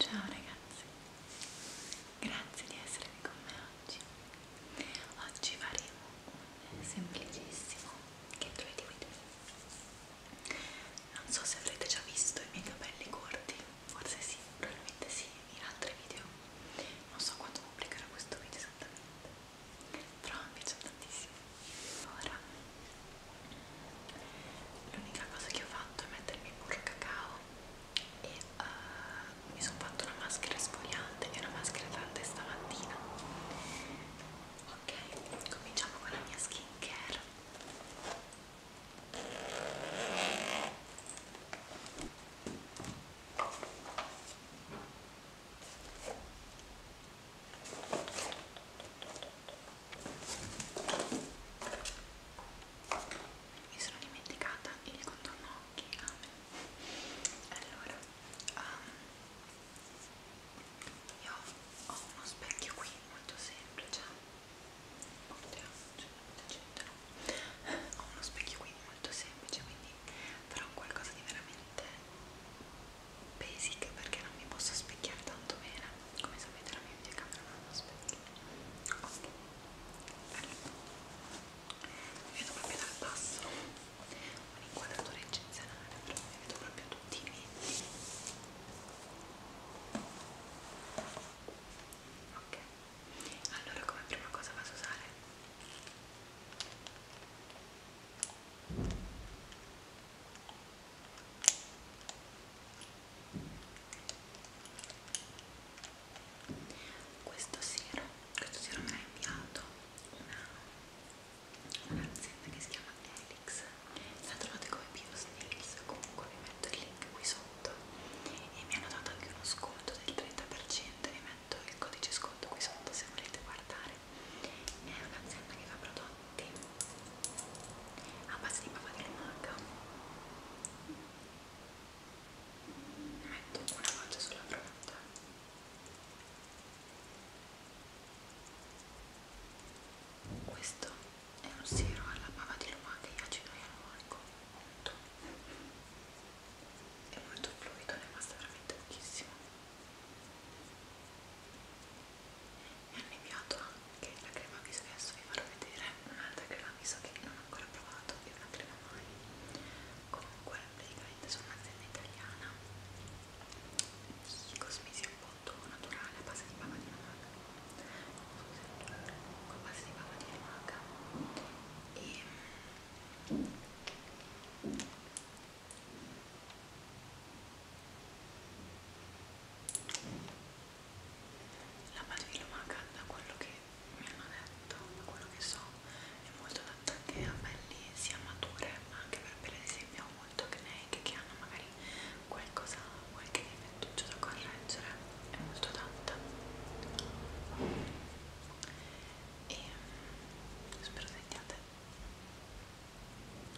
Ciao ragazzi, grazie di essere qui con me oggi. Oggi faremo un semplicissimo get ready with me. Non so se avrete già visto i miei capelli corti, forse sì, probabilmente sì, in altri video. Non so quando pubblicherò questo video esattamente, però mi piace tantissimo. Ora, l'unica cosa che ho fatto è mettermi il burro cacao e mi sono fatto una maschera esfoliante e una maschera idratante stamattina. Ok, cominciamo con la mia skincare. Mi sono dimenticata il contorno occhi. Allora, io ho uno specchio qui molto semplice. Oddio, ho uno specchio qui molto semplice, quindi farò qualcosa di veramente basic perché non mi posso specchiare tanto bene. Come sapete la mia videocamera non ha uno specchio. Ok, allora vedo proprio dal basso un'inquadratura eccezionale, però mi vedo proprio tutti i venti. Ok, allora come prima cosa vado a usare questo siero me l'ha inviato un'azienda che si chiama Helix, la trovate come BioSnails, comunque vi metto il link qui sotto e mi hanno dato anche uno sconto del 30%, vi metto il codice sconto qui sotto se volete guardare. È un'azienda che fa prodotti a base di bava di lumaca. Ne metto una goccia sulla fronte. Questo è un siero alla bava di lumaca e acido ialuronico, punto. È molto fluido, ne basta veramente pochissimo. Mi hanno inviato anche la crema viso che adesso vi farò vedere, un'altra crema viso che non ho ancora provato, è una crema mai. Comunque praticamente sono un'azienda italiana di cosmesi appunto naturale a base di bava di lumaca, con base di bava di lumaca e la base di lumaca, da quello che mi hanno detto, da quello che so, è molto adatta anche a pelli sia mature, ma anche per pelli ad esempio molto acneiche che hanno magari qualche difettuccio da correggere, è molto adatta e spero sentiate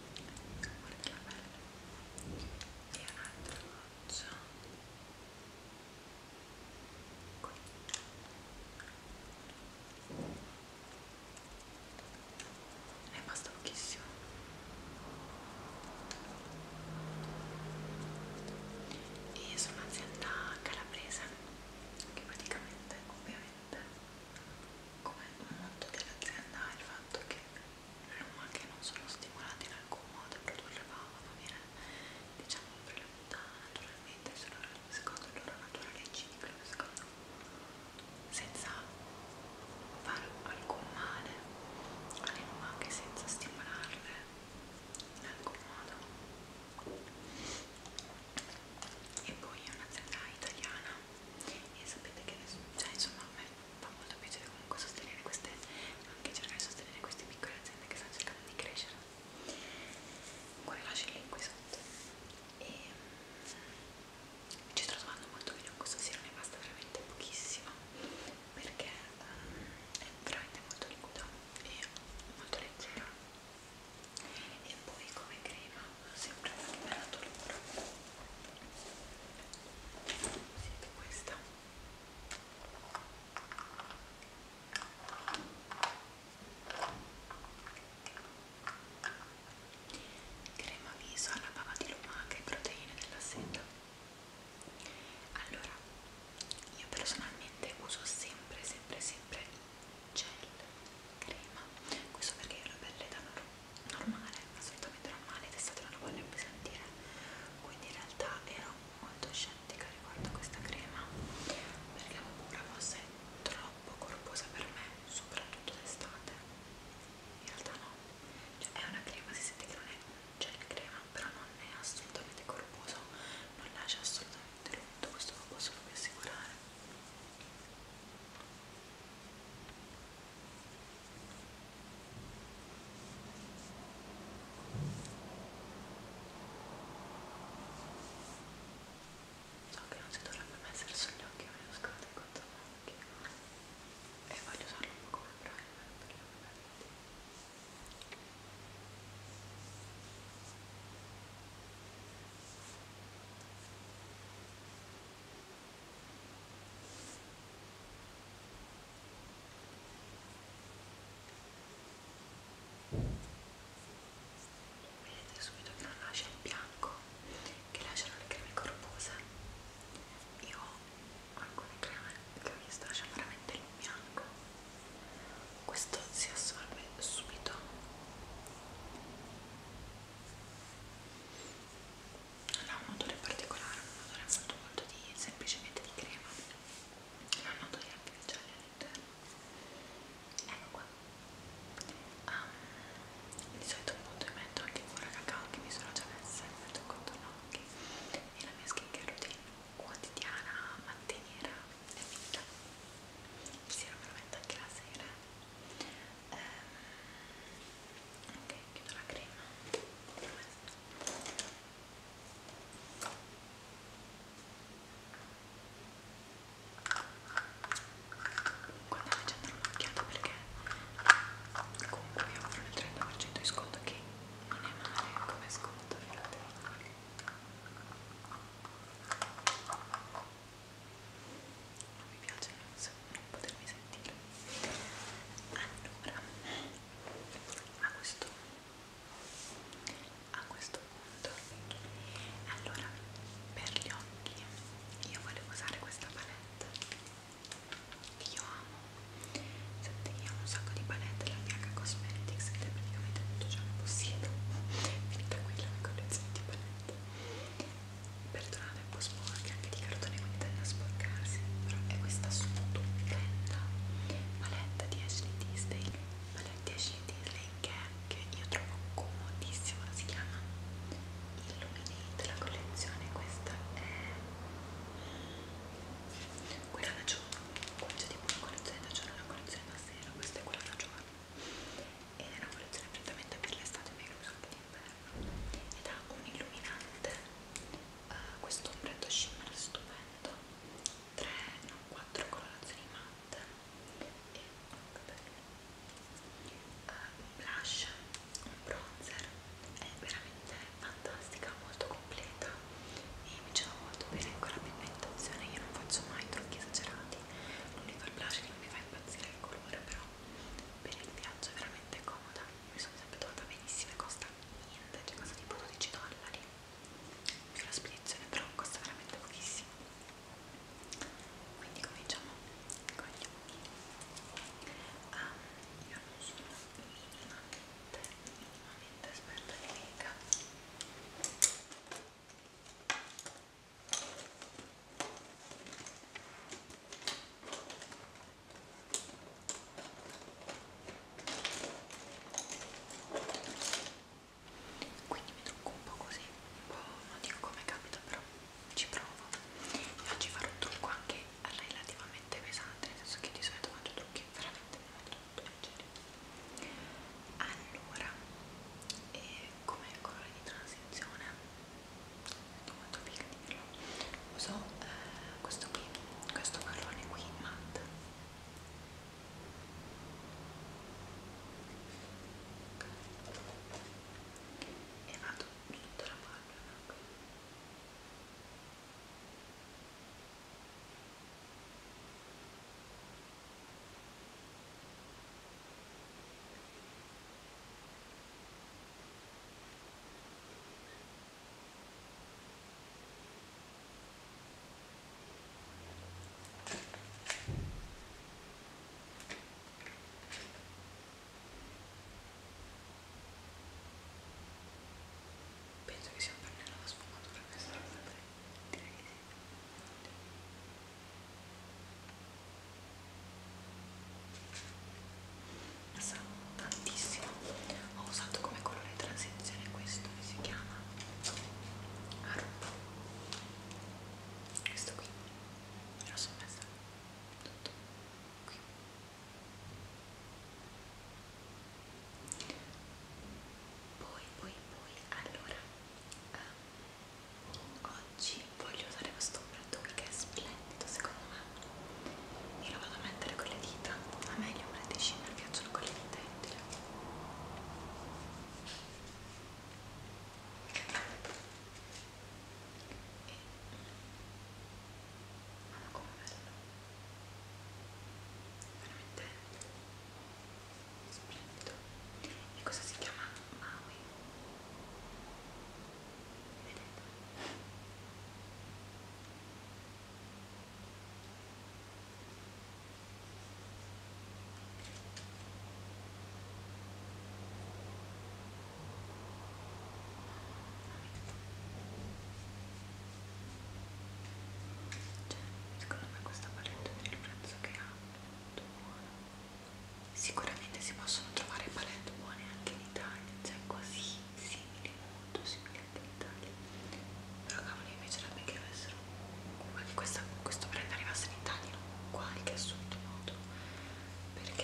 si possono trovare palette buone anche in Italia, cioè quasi simili, molto simili anche in Italia. Però cavolo, mi piacerebbe che avessero, che questo brand arrivasse in Italia in qualche assurdo modo, perché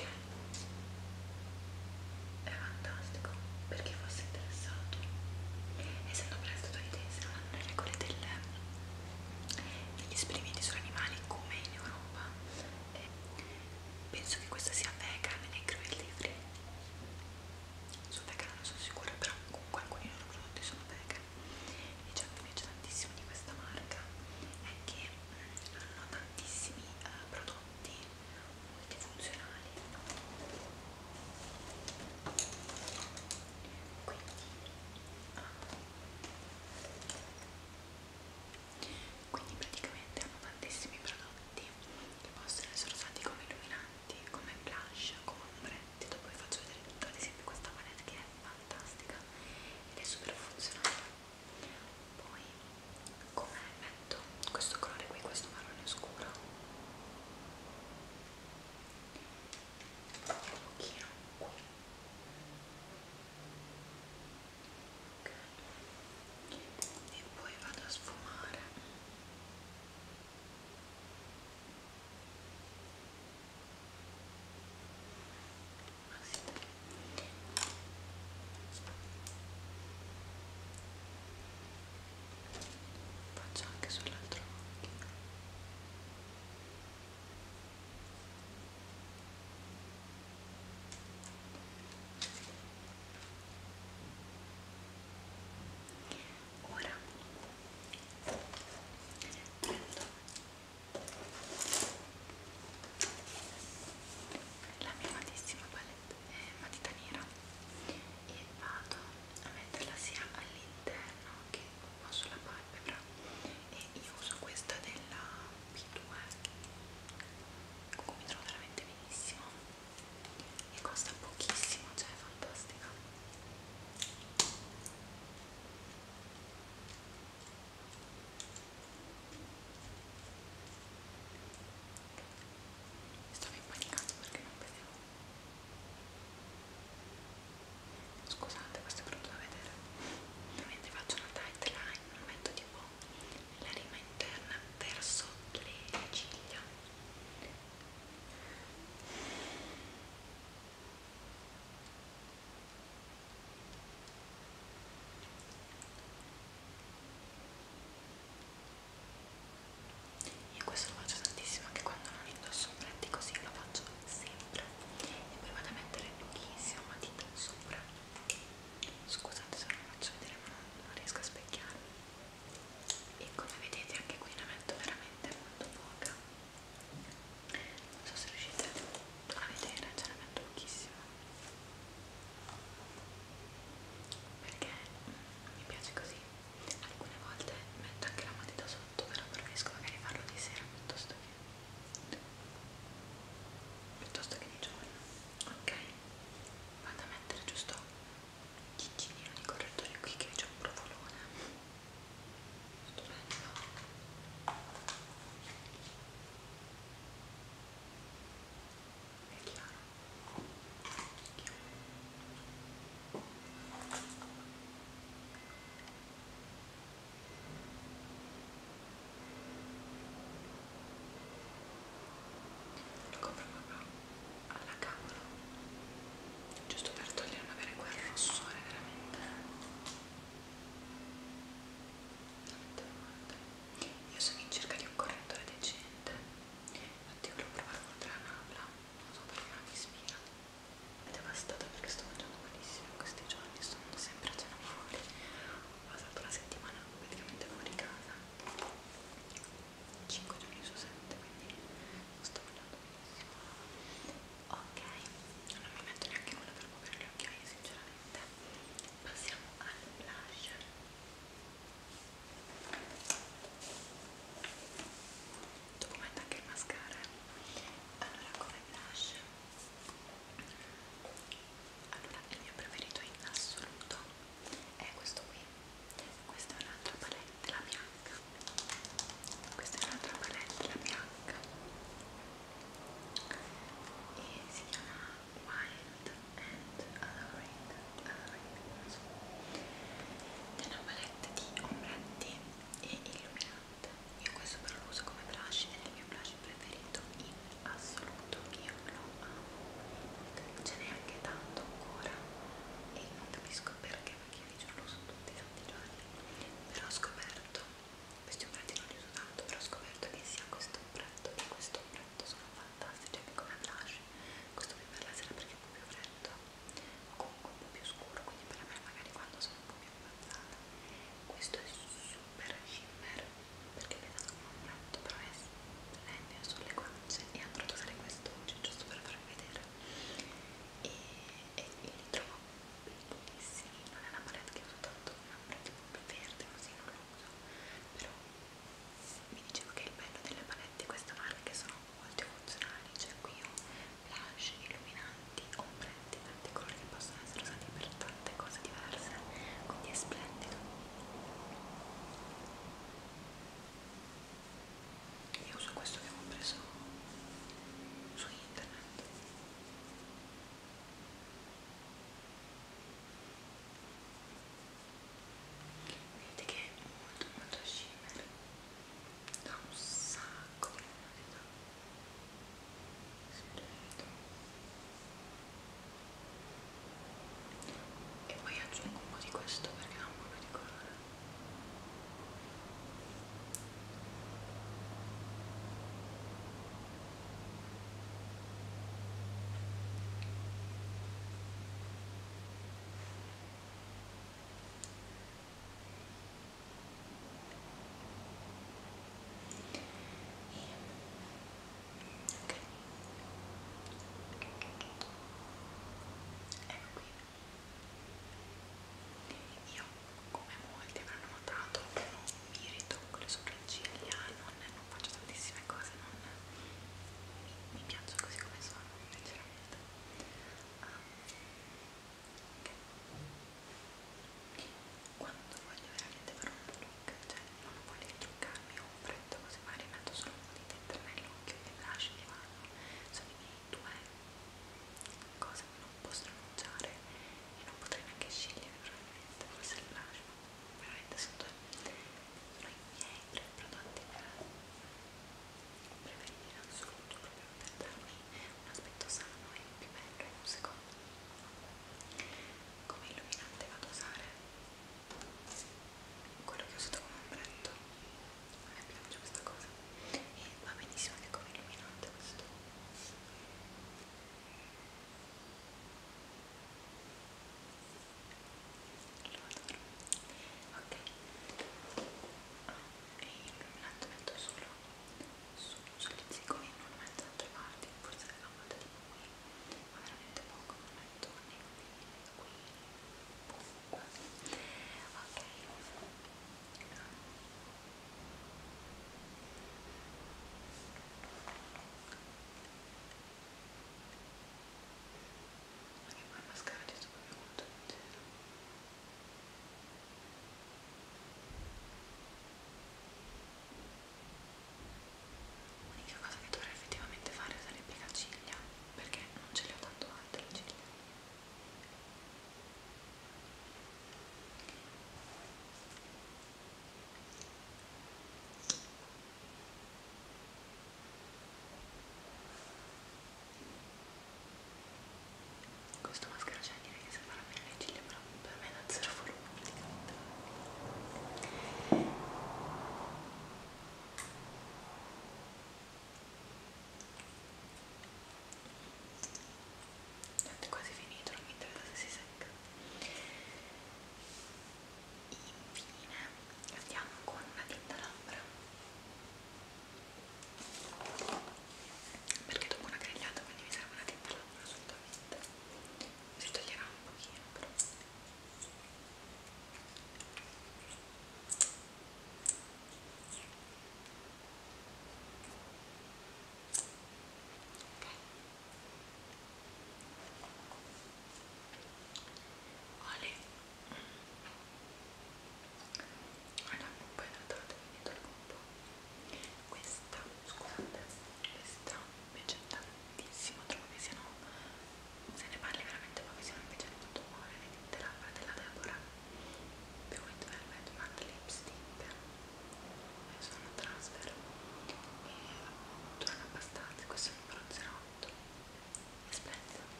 è fantastico per chi fosse interessato. Essendo brand statunitense non hanno le regole degli esperimenti su animali come in Europa. Penso che questa sia vegan e cruelty free,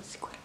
sicuramente